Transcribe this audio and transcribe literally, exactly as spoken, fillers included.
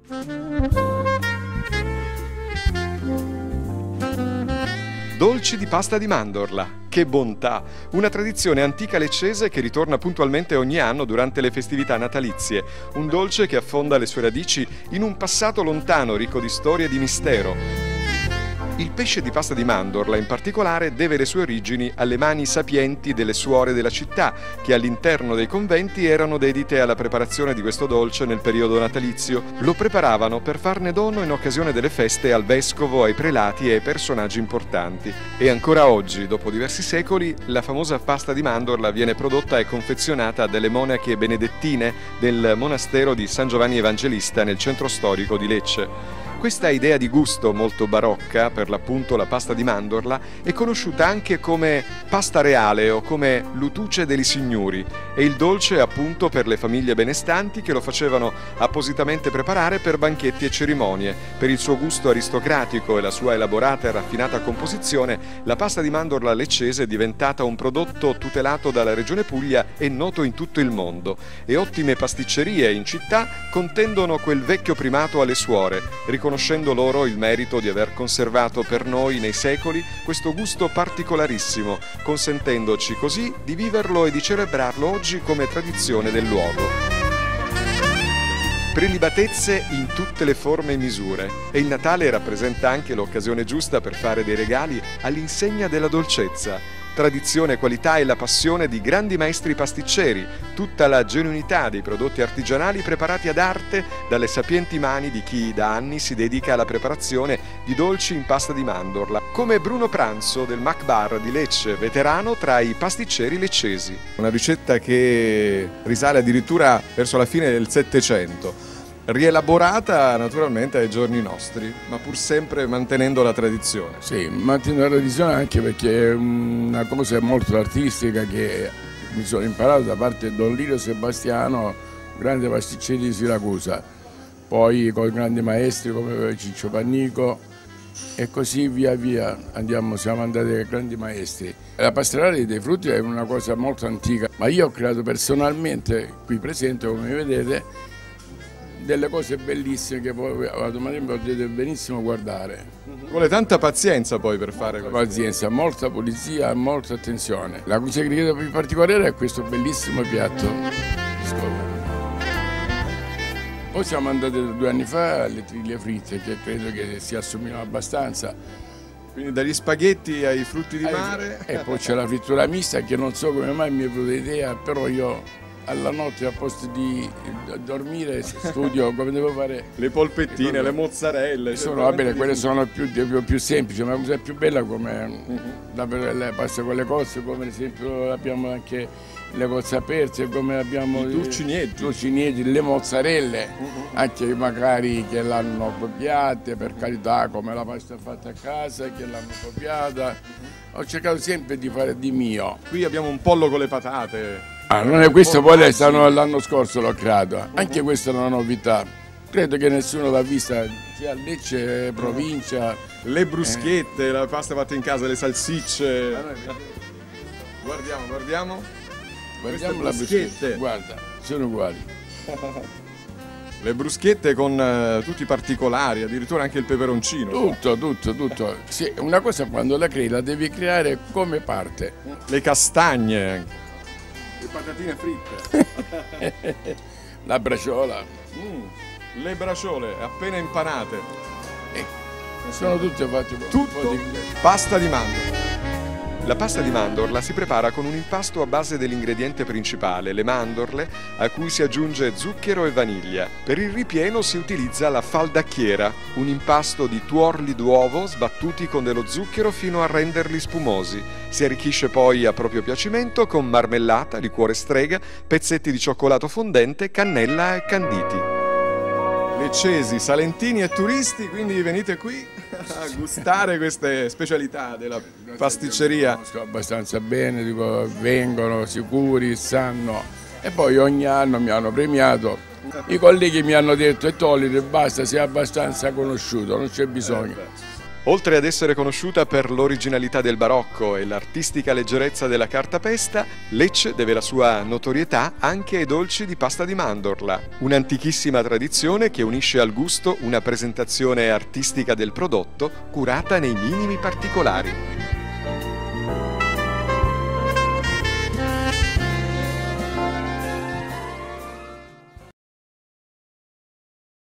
Dolci di pasta di mandorla, che bontà! Una tradizione antica leccese che ritorna puntualmente ogni anno durante le festività natalizie, un dolce che affonda le sue radici in un passato lontano ricco di storie e di mistero. Il pesce di pasta di mandorla in particolare deve le sue origini alle mani sapienti delle suore della città, che all'interno dei conventi erano dedite alla preparazione di questo dolce nel periodo natalizio. Lo preparavano per farne dono in occasione delle feste al vescovo, ai prelati e ai personaggi importanti. E ancora oggi, dopo diversi secoli, la famosa pasta di mandorla viene prodotta e confezionata dalle monache benedettine del monastero di San Giovanni Evangelista nel centro storico di Lecce. Questa idea di gusto molto barocca, per l'appunto la pasta di mandorla, è conosciuta anche come pasta reale o come lutuce degli signori, e il dolce appunto per le famiglie benestanti che lo facevano appositamente preparare per banchetti e cerimonie. Per il suo gusto aristocratico e la sua elaborata e raffinata composizione, la pasta di mandorla leccese è diventata un prodotto tutelato dalla Regione Puglia e noto in tutto il mondo. E ottime pasticcerie in città contendono quel vecchio primato alle suore, riconoscendo loro il merito di aver conservato per noi nei secoli questo gusto particolarissimo, consentendoci così di viverlo e di celebrarlo oggi come tradizione del luogo. Prelibatezze in tutte le forme e misure, e il Natale rappresenta anche l'occasione giusta per fare dei regali all'insegna della dolcezza. Tradizione, qualità e la passione di grandi maestri pasticceri, tutta la genuinità dei prodotti artigianali preparati ad arte dalle sapienti mani di chi da anni si dedica alla preparazione di dolci in pasta di mandorla, come Bruno Pranzo del Mac Bar di Lecce, veterano tra i pasticceri leccesi. Una ricetta che risale addirittura verso la fine del Settecento. Rielaborata naturalmente ai giorni nostri, ma pur sempre mantenendo la tradizione. Sì, mantenendo la tradizione anche perché è una cosa molto artistica che mi sono imparato da parte di Don Lirio Sebastiano, grande pasticcere di Siracusa, poi con grandi maestri come Ciccio Pannico e così via via andiamo, siamo andati ai grandi maestri. La pastrellata dei frutti è una cosa molto antica, ma io ho creato personalmente, qui presente come vedete, delle cose bellissime che poi a domani potete benissimo guardare. Vuole tanta pazienza poi per fare questo. Pazienza, molta pulizia e molta attenzione. La cosa che credo più particolare è questo bellissimo piatto. Poi siamo andati due anni fa alle triglie fritte, che credo che si assomigliano abbastanza. Quindi dagli spaghetti ai frutti di mare. E poi c'è la frittura mista che non so come mai mi è venuta idea, però io alla notte al posto di dormire studio come devo fare le polpettine, le mozzarelle. Sono, va bene, quelle sono più, più, più semplici, ma la cosa più bella come uh-huh. la pasta con le cozze, come ad esempio abbiamo anche le cozze aperte, come abbiamo i dulcinetti, dulcinetti, le mozzarelle, uh-huh. anche magari che l'hanno copiate, per carità, come la pasta fatta a casa, che l'hanno copiata. Uh-huh. Ho cercato sempre di fare di mio. Qui abbiamo un pollo con le patate. Ah, non è questo, poi l'anno scorso l'ho creato, anche questa è una novità, credo che nessuno l'ha vista, sia a Lecce, provincia. Le bruschette, eh. la pasta fatta in casa, le salsicce. Guardiamo, guardiamo. Guardiamo le bruschette, guarda, sono uguali. Le bruschette con uh, tutti i particolari, addirittura anche il peperoncino. Tutto, tutto, tutto. Sì, una cosa quando la crei la devi creare come parte. Le castagne. Le patatine fritte. La braciola. Mm, le braciole appena impanate. Eh, sono tutte fatte tutto di pasta di mandorla. La pasta di mandorla si prepara con un impasto a base dell'ingrediente principale, le mandorle, a cui si aggiunge zucchero e vaniglia. Per il ripieno si utilizza la faldacchiera, un impasto di tuorli d'uovo sbattuti con dello zucchero fino a renderli spumosi. Si arricchisce poi a proprio piacimento con marmellata, liquore strega, pezzetti di cioccolato fondente, cannella e canditi. Leccesi, salentini e turisti, quindi venite qui a gustare queste specialità della pasticceria. Conosco abbastanza bene, dico, vengono sicuri, sanno, e poi ogni anno mi hanno premiato. I colleghi mi hanno detto e togliere, basta, sei abbastanza conosciuto, non c'è bisogno. Oltre ad essere conosciuta per l'originalità del barocco e l'artistica leggerezza della cartapesta, Lecce deve la sua notorietà anche ai dolci di pasta di mandorla, un'antichissima tradizione che unisce al gusto una presentazione artistica del prodotto curata nei minimi particolari.